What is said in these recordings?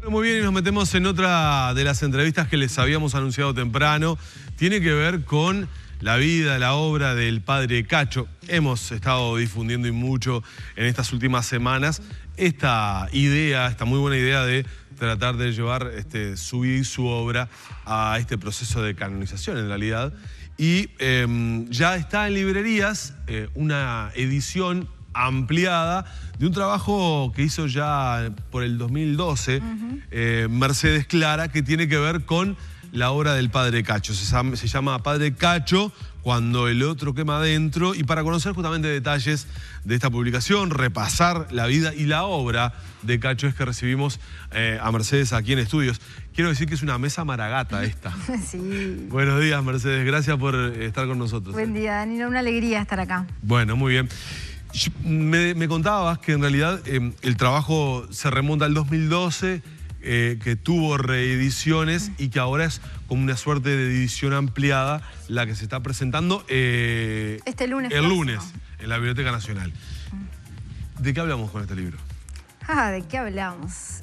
Muy bien, y nos metemos en otra de las entrevistas que les habíamos anunciado temprano. Tiene que ver con la vida, la obra del padre Cacho. Hemos estado difundiendo y mucho en estas últimas semanas esta idea, esta muy buena idea de tratar de llevar su vida y su obra a este proceso de canonización en realidad. Y ya está en librerías una edición ampliada de un trabajo que hizo ya por el 2012 Mercedes Clara, que tiene que ver con la obra del padre Cacho. Se llama Padre Cacho, cuando el otro quema adentro. Y para conocer justamente detalles de esta publicación, repasar la vida y la obra de Cacho, es que recibimos a Mercedes aquí en estudios. Quiero decir que es una mesa maragata esta. Sí. Buenos días, Mercedes. Gracias por estar con nosotros. Buen día, Danilo. Una alegría estar acá. Bueno, muy bien. Me contabas que en realidad el trabajo se remonta al 2012, que tuvo reediciones y que ahora es como una suerte de edición ampliada la que se está presentando este lunes. El lunes en la Biblioteca Nacional. ¿De qué hablamos con este libro? ¿De qué hablamos?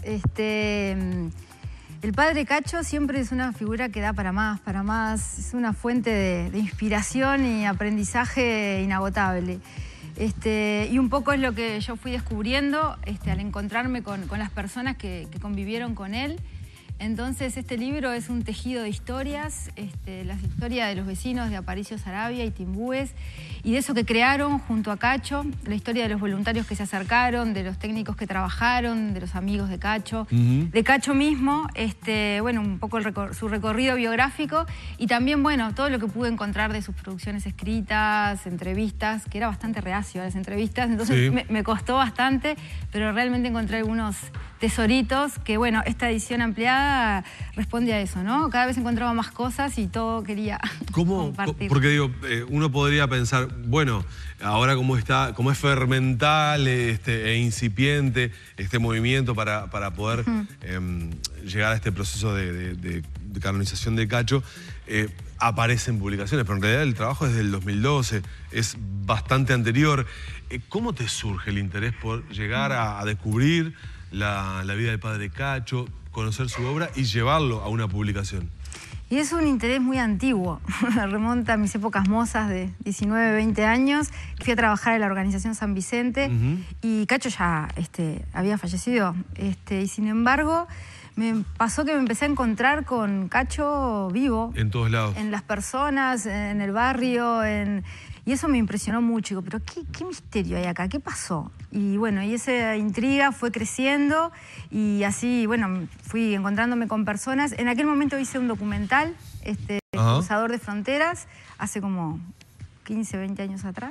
El padre Cacho siempre es una figura que da para más. Es una fuente de inspiración y aprendizaje inagotable. Y un poco es lo que yo fui descubriendo al encontrarme con las personas que convivieron con él. Entonces este libro es un tejido de historias, la historia de los vecinos de Aparicio Saravia y Timbúes, y de eso que crearon junto a Cacho, la historia de los voluntarios que se acercaron, de los técnicos que trabajaron, de los amigos de Cacho, de Cacho mismo, bueno, un poco su recorrido biográfico, y también, bueno, todo lo que pude encontrar de sus producciones escritas, entrevistas, que era bastante reacio a las entrevistas, entonces sí, me costó bastante, pero realmente encontré algunos tesoritos que, bueno, esta edición ampliada responde a eso, ¿no? Cada vez encontraba más cosas y todo quería compartir. Porque digo, uno podría pensar, bueno, ahora como es fermental e incipiente este movimiento para poder llegar a este proceso de canonización de Cacho, aparecen publicaciones, pero en realidad el trabajo es del 2012, es bastante anterior. ¿Cómo te surge el interés por llegar a descubrir la vida del padre Cacho, conocer su obra y llevarlo a una publicación? Y es un interés muy antiguo, remonta a mis épocas mozas de 19, 20 años. Fui a trabajar en la organización San Vicente y Cacho ya había fallecido. Y sin embargo, me pasó que me empecé a encontrar con Cacho vivo. En todos lados. En las personas, en el barrio, y eso me impresionó mucho. Digo, pero ¿qué misterio hay acá? ¿Qué pasó? Y bueno, y esa intriga fue creciendo y así, bueno, fui encontrándome con personas. En aquel momento hice un documental, Cruzador de Fronteras, hace como 15, 20 años atrás.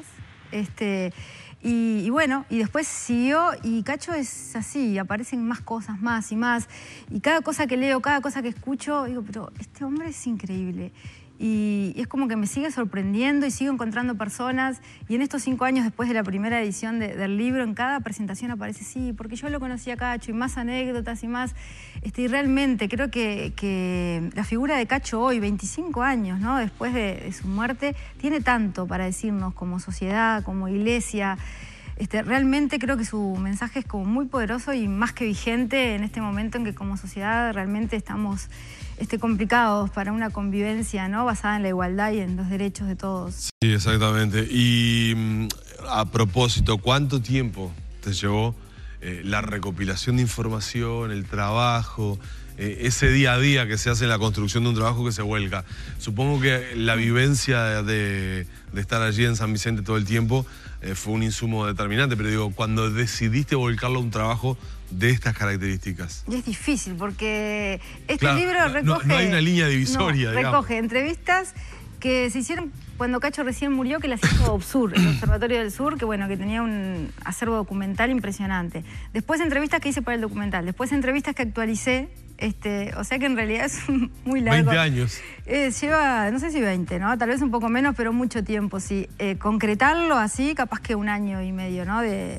Y bueno, y después siguió, y Cacho es así, aparecen más cosas, más y más. Y cada cosa que leo, cada cosa que escucho, digo, pero este hombre es increíble. Y es como que me sigue sorprendiendo y sigo encontrando personas. Y en estos 5 años después de la primera edición del libro, en cada presentación aparece, sí, porque yo lo conocí a Cacho, y más anécdotas y más. Y realmente creo que la figura de Cacho hoy, 25 años, ¿no?, después de su muerte, tiene tanto para decirnos como sociedad, como iglesia. Realmente creo que su mensaje es como muy poderoso y más que vigente en este momento en que como sociedad realmente estamos complicados para una convivencia, ¿no?, basada en la igualdad y en los derechos de todos. Sí, exactamente. Y a propósito, ¿cuánto tiempo te llevó la recopilación de información, el trabajo, ese día a día que se hace en la construcción de un trabajo que se vuelca? Supongo que la vivencia de estar allí en San Vicente todo el tiempo fue un insumo determinante, pero digo, cuando decidiste volcarlo a un trabajo de estas características. Y es difícil porque claro, libro recoge... No hay una línea divisoria, digamos. Recoge entrevistas que se hicieron cuando Cacho recién murió, que las hizo OBSUR, el Observatorio del Sur, que bueno, que tenía un acervo documental impresionante. Después entrevistas que hice para el documental, después entrevistas que actualicé, o sea que en realidad es muy largo. 20 años. Lleva, no sé si 20, ¿no? Tal vez un poco menos, pero mucho tiempo, sí. Concretarlo así, capaz que 1 año y medio, ¿no?,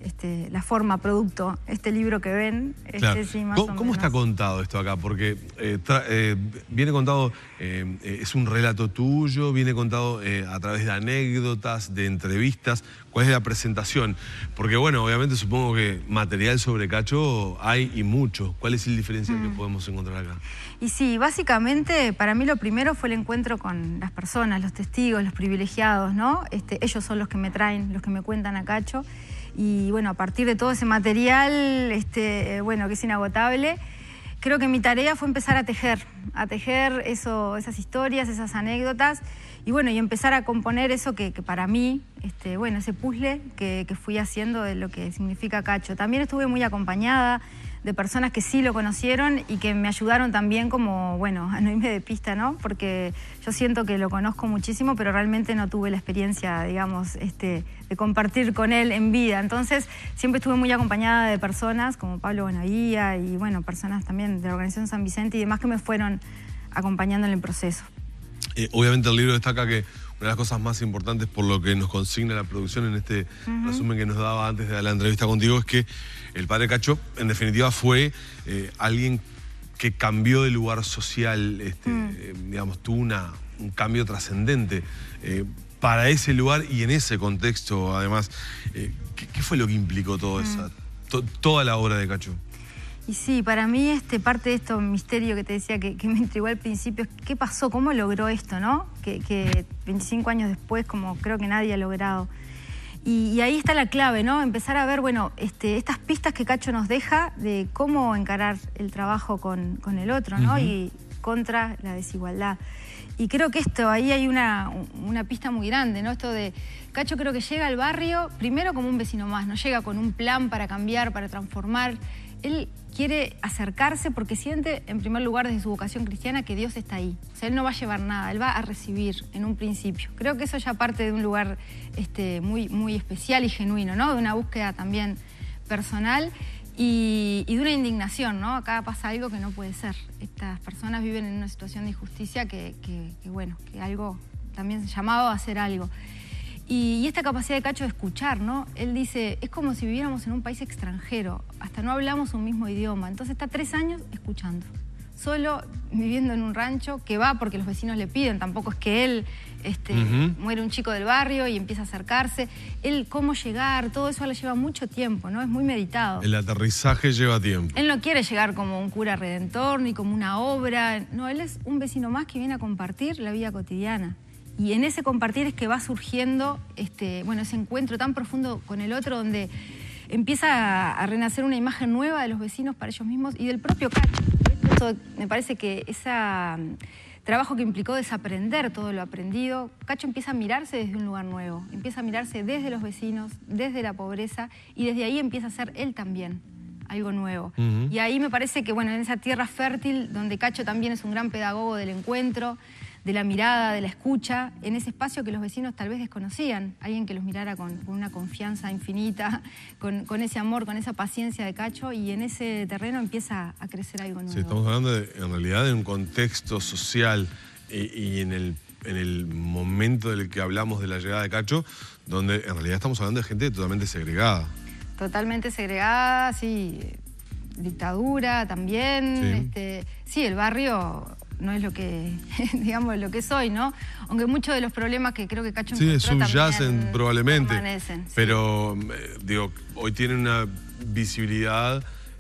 la forma, producto, este libro que ven. Claro. Sí, más o ¿Cómo menos. está contado esto acá? Porque viene contado, es un relato tuyo, viene contado a través de anécdotas, de entrevistas. ¿Cuál es la presentación? Porque bueno, obviamente supongo que material sobre Cacho hay y mucho. ¿Cuál es el diferencial que podemos encontrar acá? Y sí, básicamente para mí lo primero fue el encuentro con las personas, los testigos, los privilegiados, ¿no? Ellos son los que me traen, los que me cuentan a Cacho. Y bueno, a partir de todo ese material, bueno, que es inagotable, creo que mi tarea fue empezar a tejer esas historias, esas anécdotas, y bueno, y empezar a componer eso que para mí, bueno, ese puzzle que fui haciendo de lo que significa Cacho. También estuve muy acompañada de personas que sí lo conocieron y que me ayudaron también como, bueno, a no irme de pista, ¿no? Porque yo siento que lo conozco muchísimo, pero realmente no tuve la experiencia, digamos, de compartir con él en vida. Entonces, siempre estuve muy acompañada de personas como Pablo Bonavía y, bueno, personas también de la Organización San Vicente y demás que me fueron acompañando en el proceso. Obviamente el libro destaca que una de las cosas más importantes por lo que nos consigna la producción en este resumen que nos daba antes de la entrevista contigo es que el padre Cacho, en definitiva, fue alguien que cambió de lugar social, digamos, tuvo un cambio trascendente para ese lugar y en ese contexto, además. ¿Qué fue lo que implicó toda la obra de Cacho? Y sí, para mí parte de esto misterio que te decía que me intrigó al principio, ¿qué pasó? ¿Cómo logró esto, no? Que 25 años después, como creo que nadie ha logrado. Y ahí está la clave, ¿no? Empezar a ver, bueno, estas pistas que Cacho nos deja de cómo encarar el trabajo con el otro, ¿no? Y contra la desigualdad. Y creo que ahí hay una pista muy grande, ¿no? Esto de Cacho creo que llega al barrio primero como un vecino más, no llega con un plan para cambiar, para transformar. Él quiere acercarse porque siente, en primer lugar, desde su vocación cristiana, que Dios está ahí. O sea, él no va a llevar nada, él va a recibir en un principio. Creo que eso ya parte de un lugar muy, muy especial y genuino, ¿no? De una búsqueda también personal y de una indignación, ¿no? Acá pasa algo que no puede ser. Estas personas viven en una situación de injusticia que bueno, que algo también llamado a hacer algo. Y esta capacidad de Cacho de escuchar, ¿no? Él dice, es como si viviéramos en un país extranjero, hasta no hablamos un mismo idioma. Entonces está 3 años escuchando, solo viviendo en un rancho, que va porque los vecinos le piden, tampoco es que él muere un chico del barrio y empieza a acercarse. Él, cómo llegar, todo eso le lleva mucho tiempo, ¿no? Es muy meditado. El aterrizaje lleva tiempo. Él no quiere llegar como un cura redentor, ni como una obra. No, él es un vecino más que viene a compartir la vida cotidiana. Y en ese compartir es que va surgiendo bueno, ese encuentro tan profundo con el otro, donde empieza a renacer una imagen nueva de los vecinos para ellos mismos y del propio Cacho. Esto, me parece que ese trabajo que implicó desaprender todo lo aprendido, Cacho empieza a mirarse desde un lugar nuevo, empieza a mirarse desde los vecinos, desde la pobreza, y desde ahí empieza a ser él también algo nuevo. Y ahí me parece que, bueno, en esa tierra fértil, donde Cacho también es un gran pedagogo del encuentro, de la mirada, de la escucha, en ese espacio que los vecinos tal vez desconocían, alguien que los mirara con una confianza infinita, con ese amor, con esa paciencia de Cacho, y en ese terreno empieza a crecer algo nuevo. Sí, estamos hablando en realidad de un contexto social y en el momento del que hablamos de la llegada de Cacho, donde en realidad estamos hablando de gente totalmente segregada. Totalmente segregada, sí, dictadura también, sí, el barrio no es lo que, digamos, lo que soy, ¿no? Aunque muchos de los problemas que creo que Cacho encontró subyacen también probablemente, permanecen, pero digo, hoy tienen una visibilidad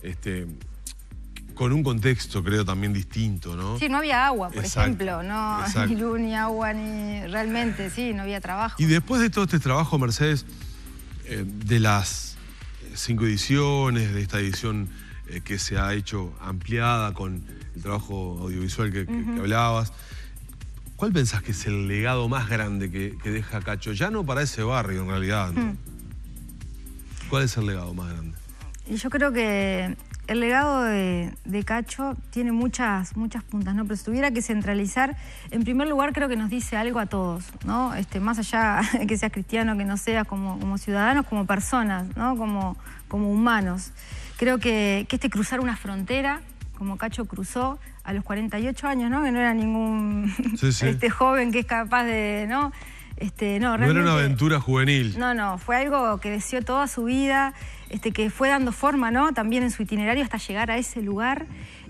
con un contexto, creo, también distinto, ¿no? Sí, no había agua, por ejemplo, no, ni luz, ni agua, ni realmente, sí, no había trabajo. Y después de todo este trabajo, Mercedes, de las 5 ediciones, de esta edición que se ha hecho ampliada con el trabajo audiovisual que hablabas, ¿cuál pensás que es el legado más grande que deja Cacho? Ya no para ese barrio, en realidad, ¿no? ¿Cuál es el legado más grande? Y yo creo que el legado de Cacho tiene muchas puntas, ¿no? Pero si tuviera que centralizar, en primer lugar creo que nos dice algo a todos, ¿no? Más allá de que seas cristiano, que no seas, como ciudadanos, como personas, ¿no? Como humanos. Creo que cruzar una frontera, como Cacho cruzó a los 48 años, ¿no? Que no era ningún joven que es capaz de, ¿no? No era una aventura juvenil. No, fue algo que deseó toda su vida, que fue dando forma, ¿no? También en su itinerario hasta llegar a ese lugar.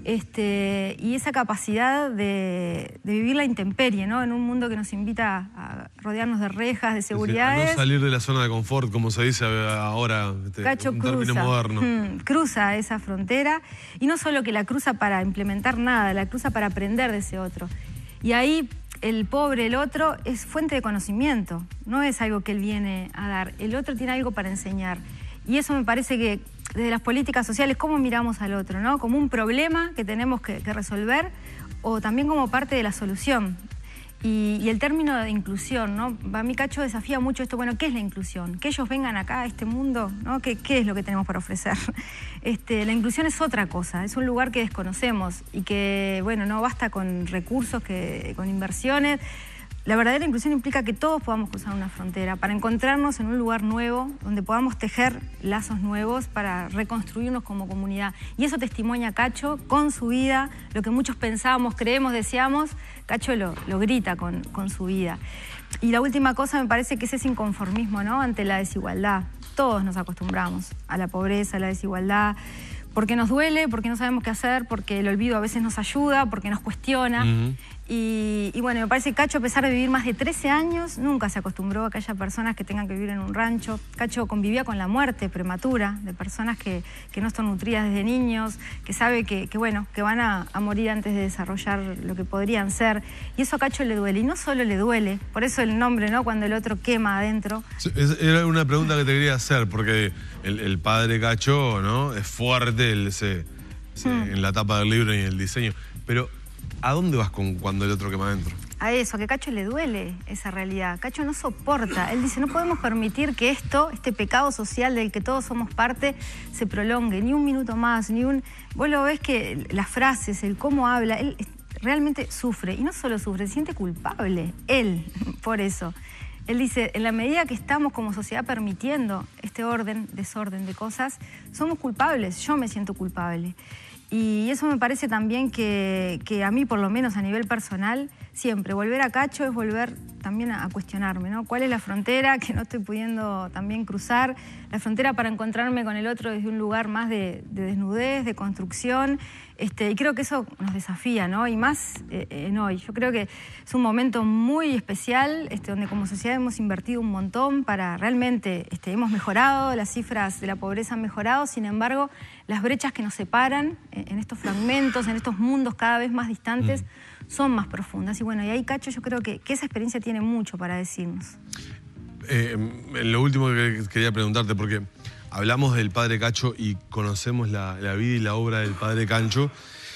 Y esa capacidad de vivir la intemperie, ¿no? En un mundo que nos invita a rodearnos de rejas, de seguridades. A no salir de la zona de confort, como se dice ahora, Cacho un cruza, término moderno. Cruza esa frontera, y no solo que la cruza para implementar nada, la cruza para aprender de ese otro. Y ahí el pobre, el otro, es fuente de conocimiento, no es algo que él viene a dar. El otro tiene algo para enseñar. Y eso me parece que desde las políticas sociales, cómo miramos al otro, ¿no? Como un problema que tenemos que resolver, o también como parte de la solución. Y el término de inclusión, ¿no? Para mí Cacho desafía mucho esto, bueno, ¿qué es la inclusión? Que ellos vengan acá a este mundo, ¿no? ¿Qué es lo que tenemos para ofrecer? La inclusión es otra cosa, es un lugar que desconocemos y que, bueno, no basta con recursos, con inversiones. La verdadera inclusión implica que todos podamos cruzar una frontera para encontrarnos en un lugar nuevo, donde podamos tejer lazos nuevos para reconstruirnos como comunidad. Y eso testimonia Cacho con su vida, lo que muchos pensamos, creemos, deseamos, Cacho lo grita con su vida. Y la última cosa me parece que es ese inconformismo, ¿no? Ante la desigualdad. Todos nos acostumbramos a la pobreza, a la desigualdad, porque nos duele, porque no sabemos qué hacer, porque el olvido a veces nos ayuda, porque nos cuestiona. Y bueno, me parece que Cacho, a pesar de vivir más de 13 años, nunca se acostumbró a que haya personas que tengan que vivir en un rancho. Cacho convivía con la muerte prematura de personas que no están nutridas desde niños, que sabe que van a morir antes de desarrollar lo que podrían ser. Y eso a Cacho le duele. Y no solo le duele, por eso el nombre, ¿no? Cuando el otro quema adentro. Era una pregunta que te quería hacer, porque el padre Cacho, ¿no? Es fuerte en la tapa del libro y en el diseño. Pero ¿a dónde vas cuando el otro quema adentro? A eso, que a Cacho le duele esa realidad. Cacho no soporta. Él dice, no podemos permitir que este pecado social del que todos somos parte, se prolongue ni un minuto más, Vos lo ves que las frases, el cómo habla, él realmente sufre. Y no solo sufre, se siente culpable. Él, por eso. Él dice, en la medida que estamos como sociedad permitiendo este desorden de cosas, somos culpables. Yo me siento culpable. Y eso me parece también que a mí, por lo menos a nivel personal, siempre volver a Cacho es volver también a cuestionarme, ¿no? ¿Cuál es la frontera que no estoy pudiendo también cruzar? La frontera para encontrarme con el otro desde un lugar más de desnudez, de construcción. Y creo que eso nos desafía, ¿no? Y más en hoy. Yo creo que es un momento muy especial, donde como sociedad hemos invertido un montón para realmente, hemos mejorado, las cifras de la pobreza han mejorado, sin embargo, las brechas que nos separan en estos fragmentos, en estos mundos cada vez más distantes, son más profundas. Y bueno, y ahí Cacho yo creo que esa experiencia tiene mucho para decirnos. Lo último que quería preguntarte, porque hablamos del padre Cacho y conocemos la vida y la obra del padre Cacho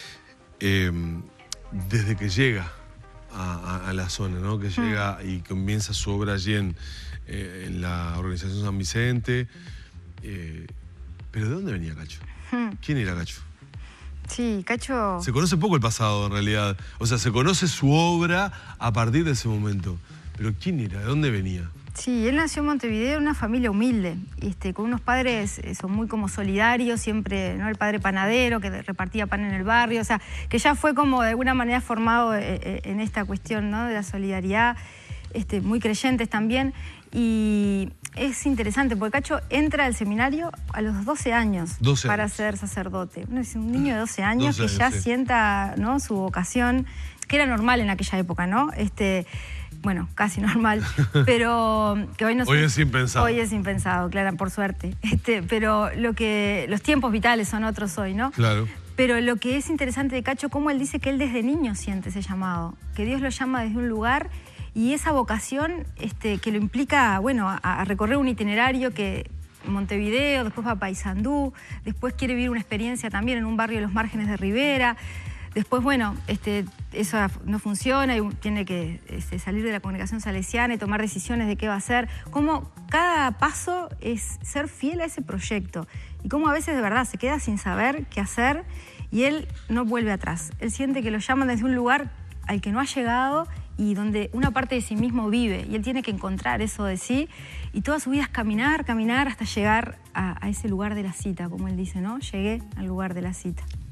desde que llega a la zona, ¿no? Que llega y comienza su obra allí en la organización San Vicente. ¿Pero de dónde venía Cacho? ¿Quién era Cacho? Sí, Cacho... Se conoce poco el pasado, en realidad. O sea, se conoce su obra a partir de ese momento. Pero ¿quién era? ¿De dónde venía? Sí, él nació en Montevideo en una familia humilde, con unos padres son muy como solidarios, siempre, ¿no? El padre panadero que repartía pan en el barrio, o sea, que ya fue como de alguna manera formado en esta cuestión, ¿no? De la solidaridad, muy creyentes también. Y es interesante porque Cacho entra al seminario a los 12 años para ser sacerdote. Es un niño de 12 años que ya sienta, ¿no? Su vocación, que era normal en aquella época, ¿no? Bueno, casi normal, pero que hoy no hoy es impensado. Hoy es impensado, claro, por suerte. Pero los tiempos vitales son otros hoy, ¿no? Claro. Pero lo que es interesante de Cacho, cómo él dice que él desde niño siente ese llamado, que Dios lo llama desde un lugar y esa vocación que lo implica, bueno, a recorrer un itinerario que Montevideo, después va a Paysandú, después quiere vivir una experiencia también en un barrio de los márgenes de Rivera. Después, bueno, eso no funciona y tiene que salir de la congregación salesiana y tomar decisiones de qué va a hacer. Cómo cada paso es ser fiel a ese proyecto y cómo a veces de verdad se queda sin saber qué hacer y él no vuelve atrás. Él siente que lo llaman desde un lugar al que no ha llegado y donde una parte de sí mismo vive y él tiene que encontrar eso de sí y toda su vida es caminar hasta llegar a ese lugar de la cita, como él dice, ¿no? Llegué al lugar de la cita.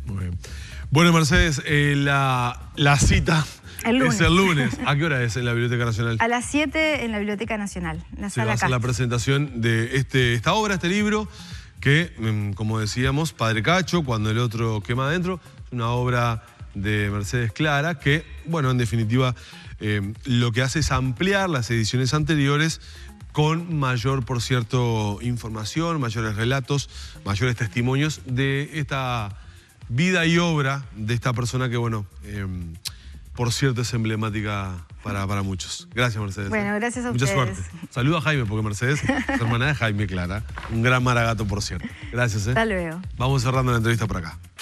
Muy bien. Bueno, Mercedes, la cita es el lunes. ¿A qué hora es en la Biblioteca Nacional? A las 7 en la Biblioteca Nacional, la Se va a hacer la presentación de esta obra, este libro, que, como decíamos, Padre Cacho, cuando el otro quema adentro, es una obra de Mercedes Clara que, bueno, en definitiva, lo que hace es ampliar las ediciones anteriores con mayor, por cierto, información, mayores relatos, mayores testimonios de esta vida y obra de esta persona que, bueno, por cierto es emblemática para muchos. Gracias, Mercedes. Bueno, gracias a Mucha ustedes. suerte. Saludo a Jaime, porque Mercedes es hermana de Jaime Clara. Un gran maragato, por cierto. Gracias. Hasta luego. Vamos cerrando la entrevista por acá.